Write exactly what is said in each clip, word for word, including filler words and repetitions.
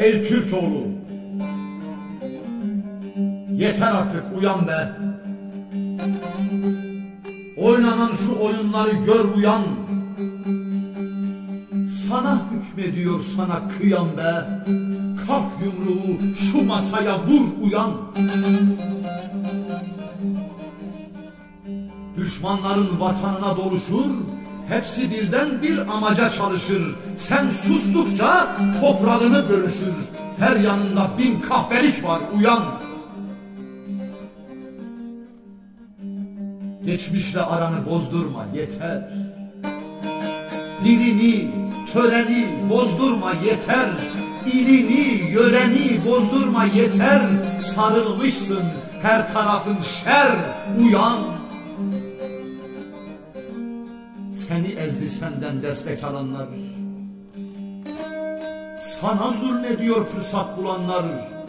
Ey Türkoğlu, yeter artık, uyan be. Oynanan şu oyunları gör, uyan. Sana hükmediyor, sana kıyan be. Kalk yumruğu şu masaya vur, uyan. Düşmanların vatanına doluşur, hepsi birden bir amaca çalışır. Sen sustukça toprağını bölüşür. Her yanında bin kahpelik var, uyan. Geçmişle aranı bozdurma, yeter. Dilini, töreni bozdurma, yeter. İlini, yöreni bozdurma, yeter. Sarılmışsın, her tarafın şer, uyan. Seni ezdi senden destek alanlar, sana zulmediyor fırsat bulanlar.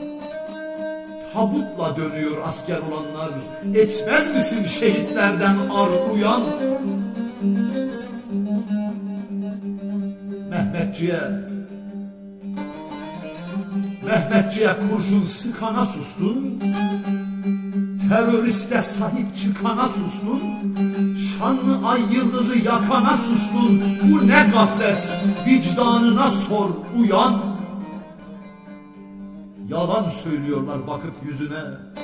Tabutla dönüyor asker olanlar, etmez misin şehitlerden ar, uyan. Mehmetçiğe, Mehmetçiğe kurşun sıkana sustun, teröriste sahip çıkana sustun, şanlı ay yıldızı yakana sustun. Bu ne gaflet, vicdanına sor, uyan. Yalan söylüyorlar bakıp yüzüne,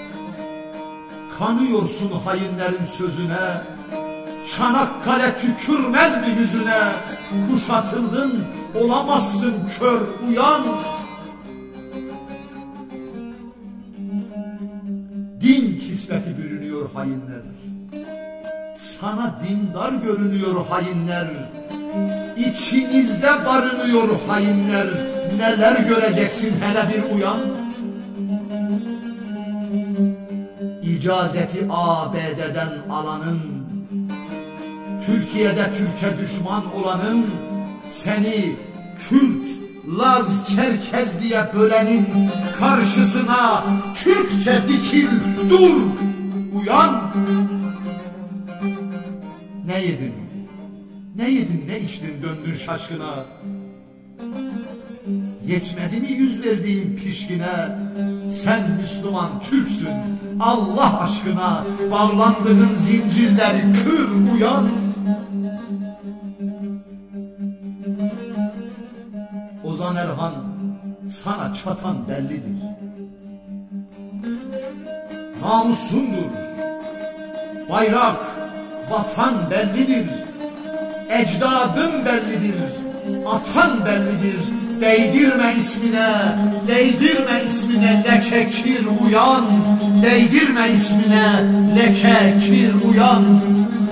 kanıyorsun hainlerin sözüne. Çanakkale tükürmez mi yüzüne? Kuşatıldın, olamazsın kör, uyan. Din kisveti bürünüyor hainler, sana dindar görünüyor hainler. İçinizde barınıyor hainler. Neler göreceksin hele bir uyan. İcazeti A B D'den alanın, Türkiye'de Türk'e düşman olanın, seni Kürt, Laz, Çerkez diye bölenin karşısına Türkçe dikil, dur, uyan. Ne yedin, ne yedin, ne içtin, döndün şaşkına. Yetmedi mi yüz verdiğin pişkine? Sen Müslüman Türksün, Allah aşkına. Bağlandığın zincirleri kır, uyan. Ozan Erhan, sana çatan bellidir. Namusundur, bayrak, vatan bellidir. Ecdadın bellidir, atan bellidir. Değdirme ismine, değdirme ismine leke kir, uyan. Değdirme ismine leke kir, uyan.